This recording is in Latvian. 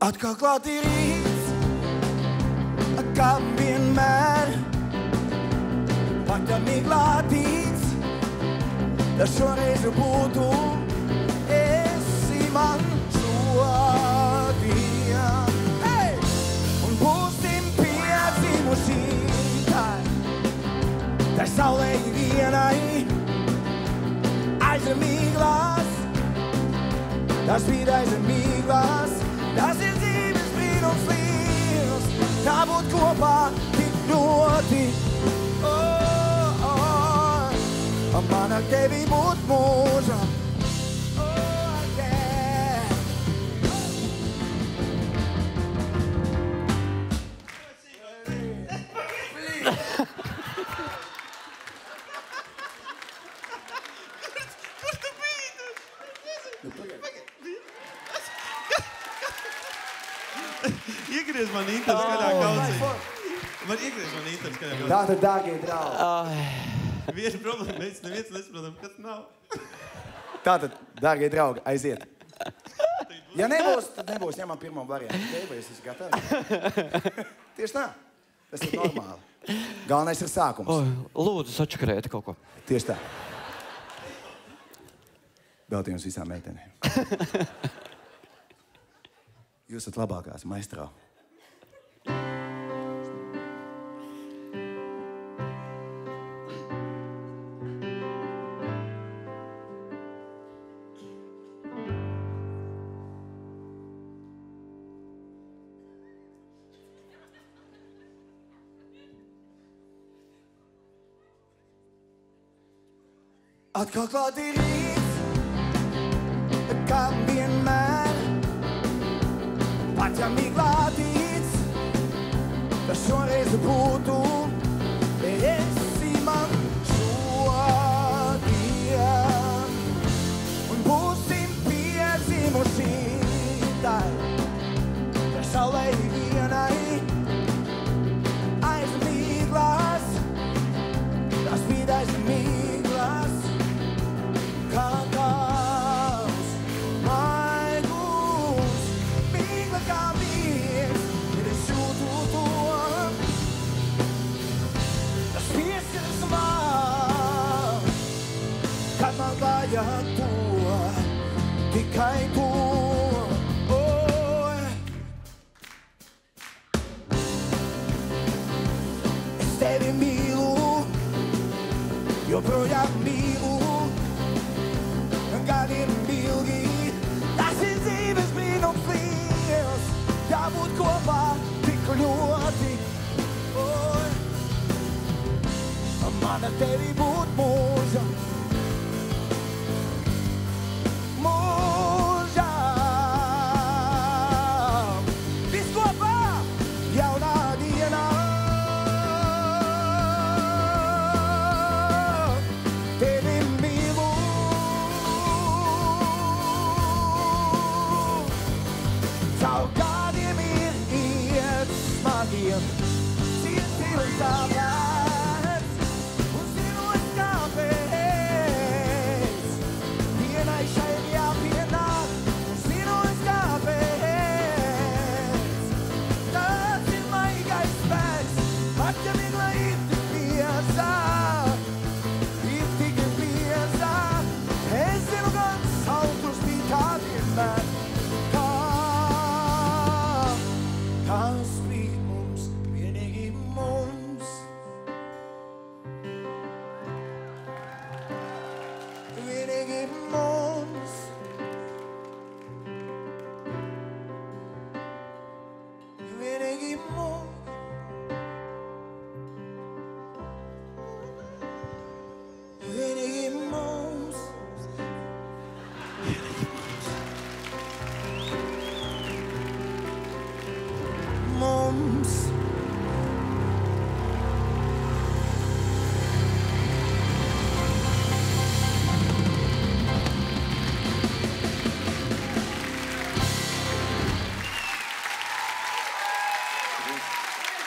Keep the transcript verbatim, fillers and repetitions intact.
Atkal klāt ir rīts, kā vienmēr. Pat ja miglātīts, tas šoreiz būtu esi man šodien. Hey! Un būsim piedzimuši tai, tai saulei vienai, aiz Miglas, tas bija aiz Miglas, tas ir dzīves brīnums liels, tā būt kopā tik ļoti. Oh, oh, man ar tevi būt mūžam. Oh, yeah. Kur tu biji? Iegriez man Intars kādā kaucī. Man iegriez man Intars kādā kaucī. Tātad, dārgie draugi. Viena problēma, mēs neviens nesaprotam, kas nav. Tātad, dārgie draugi, aiziet. Ja nebūs, tad nebūs. Ņemam pirmo variantu. Vai es esmu gatavs? Tieši tā. Tas ir normāli. Galvenais ir sākums. O, lūdzu, sačakarēt kaut ko. Tieši tā. Veltījums visām meitenēm. Jūs esat labākās, maestro. Atkal klāt ir rīts, kā vienmēr. Pat ja miglātīts, tas šoreiz būtu esi man šodien. Un būsim piedzimuši tai, tai saulei vienai, aiz Miglas, tas bija aiz Miglas. Kā kāls, maigus, migla kā viens, kad es jūtu to. Tas pieskaras man, kad man vajag to, tikai to. Oh. Es tevi mīlu, joprojām mīlu. Gadiem ilgi, tas ir dzīves brīnums liels, jābūt kopā tik ļoti. Oh. Man ar tevi būt mūžam, mūžam. Viss kopā jaunā dienā. Tevi mīlu. Caur kādiem ir iet smagiem, sirds ir sāpēs, un zinu es kāpēc. Dienai šai jāpienāk, un zinu es kāpēc. Tas ir maigais spēks, pat ja migla ir tik biezā, ir tik biezā. Es zinu gan sautrus bija kā vienmēr. Kas spīd mums, vienīgi mums. Vienīgi mums.